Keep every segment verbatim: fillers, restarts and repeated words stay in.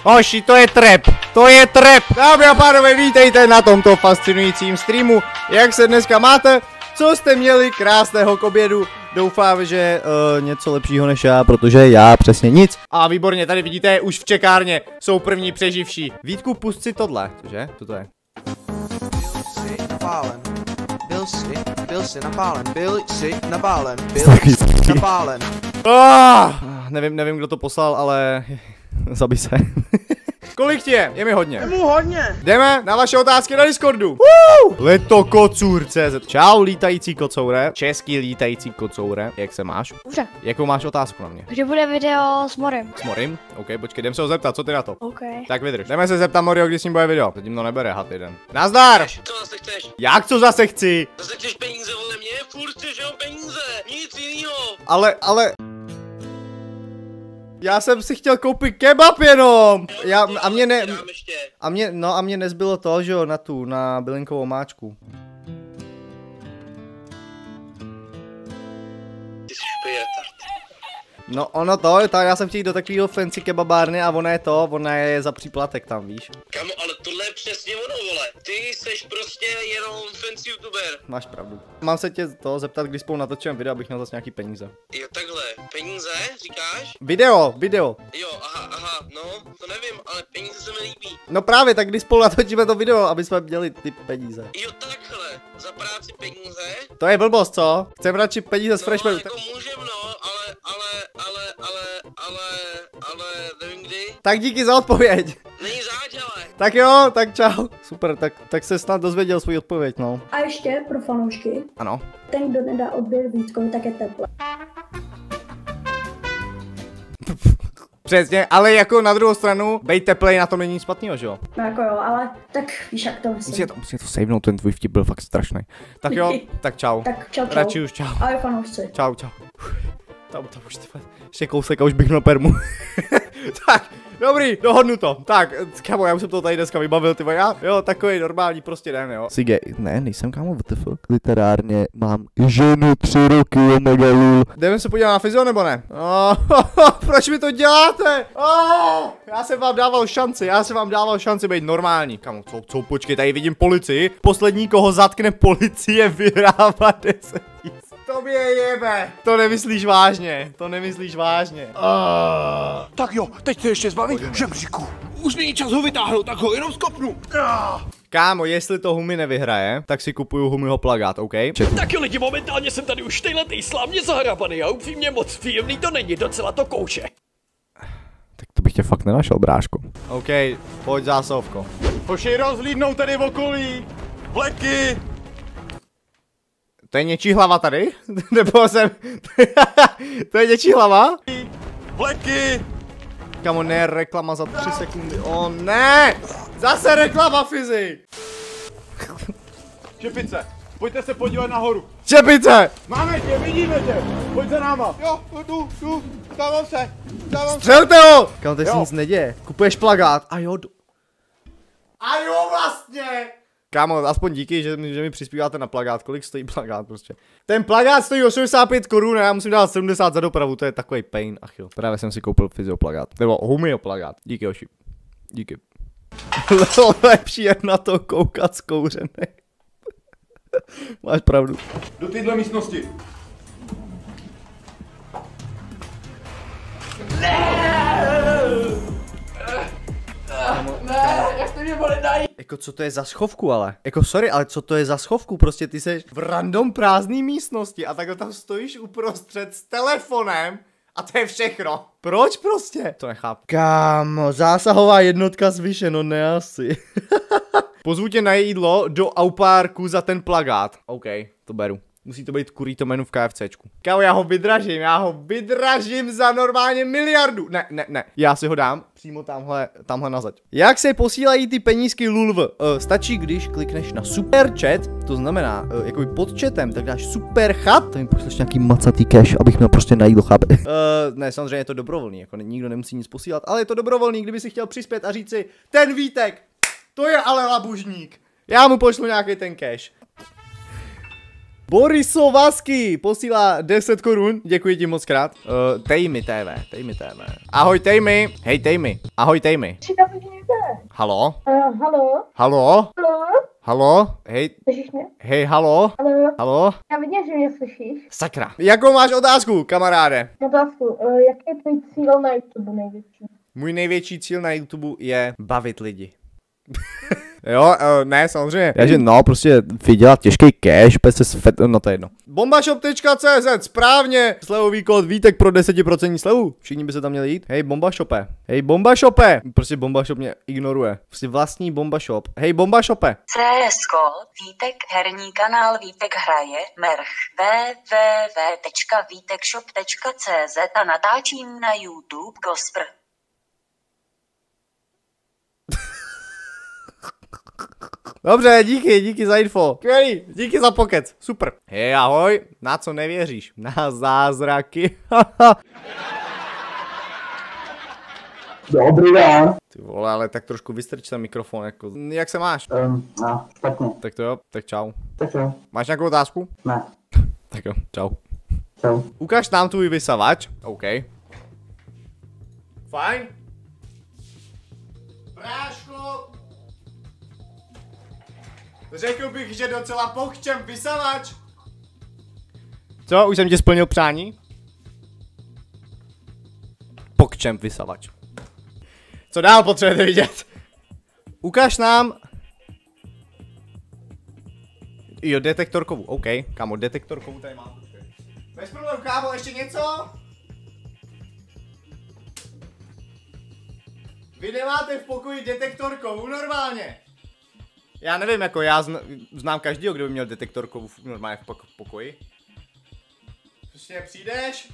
Hoši, to je trap, to je trap. Dámy a pánové, vítejte na tomto fascinujícím streamu. Jak se dneska máte? Co jste měli krásného k obědu? Doufám, že uh, něco lepšího než já, protože já přesně nic. A výborně, tady vidíte, už v čekárně jsou první přeživší. Vítku, pust si tohle, cože? Co to je? Byl si, byl si napálen, byl si napálen, byl si napálen. Oh, nevím, nevím, kdo to poslal, ale zabij se. Kolik ti je? Je mi hodně. Je mu hodně. Jdeme na vaše otázky na Discordu. Woo! Letokocůr tečka cé zet. Čau, lítající kocoure. Český lítající kocoure. Jak se máš? Dobře. Jakou máš otázku na mě? Kdy bude video s Morem? S Morim? OK, počkej, jdem se ho zeptat, co ty na to? OK. Tak vydrž. Jdeme se zeptat Morio, kdy s ním bude video. Zatím to nebere, had jeden. Nazdar! Co zase chceš? Jak co zase chci? Zase chceš peníze ode mě? Furt chceš jo peníze, nic jinýho. Ale, ale... Já jsem si chtěl koupit kebab jenom. Já, a mě ne... A mě, no a mě nezbylo to, že jo, na tu, na bylinkovou máčku. Ty jsi špejretard. No ono to, tak já jsem chtěl jít do takového fancy kebabárny a ona je to, ona je za příplatek tam, víš. Kamo, ale tohle je přesně ono, vole. Ty seš prostě jenom fancy youtuber. Máš pravdu. Mám se tě to zeptat, když spolu natočím video, abych měl zase nějaký peníze. Jo, takhle. Peníze, říkáš? Video, video. Jo, aha, aha, no, to nevím, ale peníze se mi líbí. No právě, tak když spolu natočíme to video, aby jsme měli ty peníze. Jo, takhle. Za práci peníze? To je blbost, co? Chcem radši peníze z No, Freshmanu. jako můžem, no, ale, ale, ale, ale, ale, ale, nevím kdy. Tak díky za odpověď. Není záď, ale. Tak jo, tak čau. Super, tak, tak se snad dozvěděl svůj odpověď, no. A ještě pro fanoušky, Ano. ten, kdo nedá odběr Vítkovi, tak je teple. Přesně, ale jako na druhou stranu, bej teplej, na tom není nic špatného, že jo? No jako jo, ale tak víš, jak to myslím. Musím to, musím to savenout, ten tvůj vtip byl fakt strašný. Tak jo, tak čau. Tak čau, čau. Radši už čau. Ahoj fanoušci. Čau, čau. Tam, tam už ty ještě kousek a už bych měl permu. Tak, dobrý, dohodnu to. Tak, kámo, já už jsem to tady dneska vybavil, ty já, jo, takový normální prostě den, jo. Sige, ne, nejsem kámo, W T F. Literárně mám ženu tři roky, omega lul. Jdeme se podívat na fyzio, nebo ne? Oh, proč mi to děláte? Oh, já jsem vám dával šanci, já jsem vám dával šanci být normální. Kámo, co, co, počkej, tady vidím policii. Poslední, koho zatkne policie, vyhrává deset tisíc. To mě jebe. To nemyslíš vážně, to nemyslíš vážně. Uh. Tak jo, teď se ještě zbavím žebříku. Už není čas ho vytáhnout, tak ho jenom skopnu. Uh. Kámo, jestli to Humi nevyhraje, tak si kupuju Humiho plagát, OK? Četl. Tak jo lidi, momentálně jsem tady už týhletej slámě zahrabaný a upřímně moc příjemný to není, docela to kouše. Tak to bych tě fakt nenašel, bráško. OK, pojď zásovko. Hoši, rozhlídnou tady v okolí. Vleky. To je něčí hlava tady? Nebo jsem... To je něčí hlava? Vleky! Kamo, ne, reklama za tři sekundy. O ne! Zase reklama, Fizi! Čepice, pojďte se podívat nahoru. Čepice! Máme tě, vidíme tě. Pojď za náma. Jo, jdu, jdu, stávám se, stávám se. Střelte ho! Kamo, tady se nic neděje. Kupuješ plagát. A jo, do... A jo, vlastně. Kámo, aspoň díky, že mi, že mi přispíváte na plagát. Kolik stojí plagát prostě? Ten plagát stojí osmdesát pět korun a já musím dát sedmdesát za dopravu, to je takový pain, achil. Právě jsem si koupil fyzio plagát. Nebo Humio plagát. Díky, Joši. Díky. Lepší je na to koukat zkouřený. Máš pravdu. Do téhle místnosti. Jako co to je za schovku ale? Jako sorry, ale co to je za schovku? Prostě ty seš v random prázdné místnosti a takhle tam stojíš uprostřed s telefonem a to je všechno. Proč prostě? To nechápu. Kámo, zásahová jednotka zvyše, no ne asi. Pozvu tě na jídlo do Aupárku za ten plagát. OK, to beru. Musí to být kurýto menu v KFCčku. Kámo, já ho vydražím, já ho vydražím za normálně miliardu. Ne, ne, ne, já si ho dám přímo tamhle, tamhle na zeď. Jak se posílají ty penízky lulv? Uh, stačí, když klikneš na super chat, to znamená, uh, jakoby pod chatem, tak dáš super chat, tak mi pošleš nějaký macatý cash, abych měl prostě na jídlo, chápe? Uh, ne, samozřejmě je to dobrovolný, jako nikdo nemusí nic posílat, ale je to dobrovolný, kdyby si chtěl přispět a říct si, ten Vítek, to je ale labužník. Já mu pošlu nějaký ten cash. Borisovasky posílá deset korun, děkuji ti moc krát. Uh, Tejmy T V, Tejmy T V. Ahoj Tejmy, hej Tejmy, ahoj Tejmy. Halo? Uh, halo? Halo? Halo? Halo? Hej. Slyšíš mě? Hej, halo? Halo? Halo? Já vidím, že mě slyšíš. Sakra. Jakou máš otázku, kamaráde? Otázku, uh, jaký je tvůj cíl na YouTube největší? Můj největší cíl na YouTube je bavit lidi. Jo, uh, ne, samozřejmě. Takže no, prostě vydělat těžký cash, bez se sfet, no to je jedno. Bombashop tečka cé zet, správně. Slevový kód Vítek pro deset procent slevu. Všichni by se tam měli jít. Hej, Bombashope. Hej, Bombashope. Prostě Bombashop mě ignoruje. Prostě vlastní Bombashop. Hej, Bombashope. C S ko, Vítek, herní kanál Vítek hraje, merch, w w w tečka vítekshop tečka cé zet a natáčím na YouTube Gospr. Dobře, díky, díky za info. Skvělý, díky za pokec, super. Hej, ahoj, na co nevěříš? Na zázraky. Dobrý den. Ty vole, ale tak trošku vystrč ten mikrofon, jako, jak se máš? Um, no, špatně. Tak to jo, tak čau. Tak jo. Máš nějakou otázku? Ne. Tak jo, čau. Čau. Ukaž nám tvůj vysavač. OK. Fajn. Bráško. Řekl bych, že docela pokčem vysavač. Co, už jsem ti splnil přání? Pokčem vysavač. Co dál potřebujete vidět? Ukaž nám. Jo, detektorkovou, OK, kámo, detektorkovou tady mám. Bez problémů, kámo, ještě něco? Vy nemáte v pokoji detektorkovou, normálně. Já nevím, jako já zna, znám každýho, kdo by měl detektorkovou normálně v, v pokoji. Prostě přijdeš.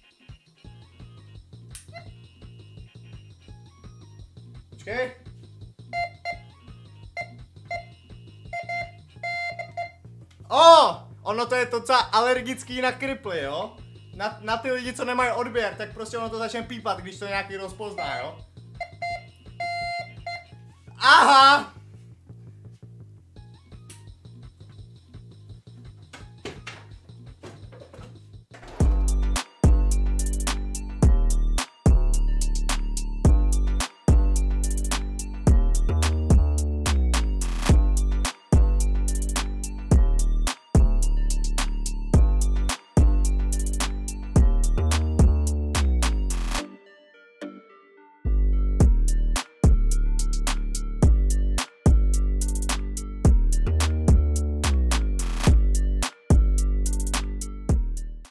Počkej. O! Ono to je docela alergický na kriply, jo? Na, na ty lidi, co nemají odběr, tak prostě ono to začne pípat, když to nějaký rozpozná, jo? Aha!